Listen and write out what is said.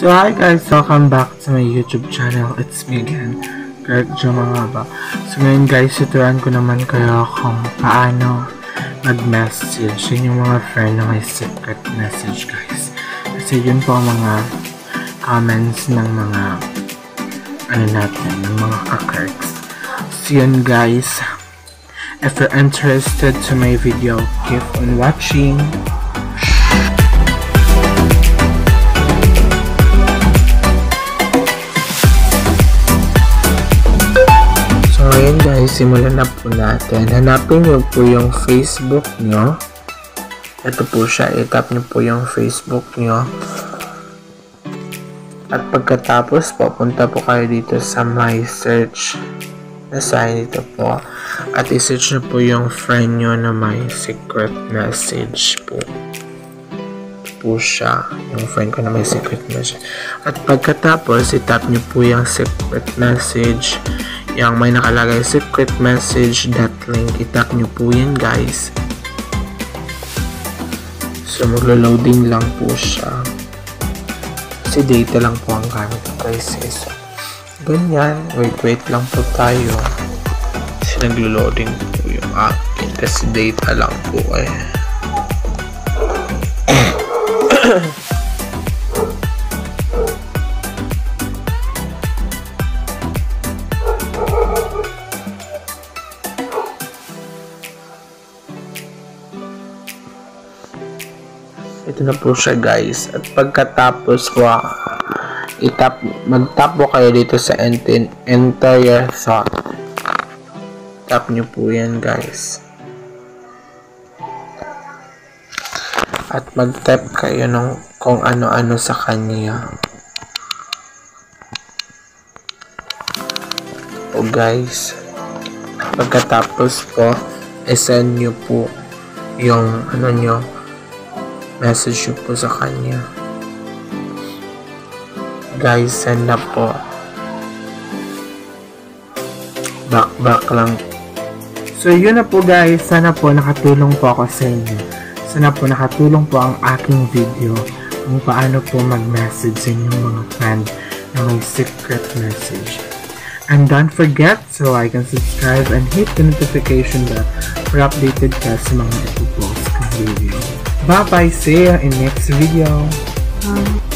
So hi guys, welcome back to my YouTube channel. It's me again, Kirkvlog. So ngayon guys, tuturuan ko naman kayo kung paano mag-message yun yung mga friend na may secret message guys. Kasi yun po ang mga comments ng mga ng mga ka-Kirks. So yun guys, if you're interested to my video, keep on watching. Ngayon guys, simulan na po natin. Hanapin nyo po yung Facebook nyo. Ito po siya. I-tap nyo po yung Facebook nyo. At pagkatapos po, punta po kayo dito sa My Search. Nasa dito po. At i-search nyo po yung friend nyo na may secret message po. Ito po siya. Yung friend ko na may secret message. At pagkatapos, i-tap nyo po yung secret message. Yung may nakalagay secret message .link, itap nyo po yan guys. So maglo-loading lang po siya kasi data lang po ang gamit guys. So ganyan, wait lang po tayo kasi naglo-loading po yung akin kasi data lang po Ito na po siya guys. At pagkatapos po, mag-tap po kayo dito sa enter your thought. Tap nyo po yan guys. At mag-tap kayo ng kung ano-ano sa kanya. O guys. Pagkatapos po, i-send nyo po yung message nyo po sa kanya. Guys, send na po. Back lang. So, yun na po guys. Sana po nakatulong po ako sa inyo. Sana po nakatulong po ang aking video kung paano po mag-message sa inyong mga friend na may secret message. And don't forget to like and subscribe and hit the notification bell for updated ka sa mga ipopost kong video. Bye bye, see you in next video.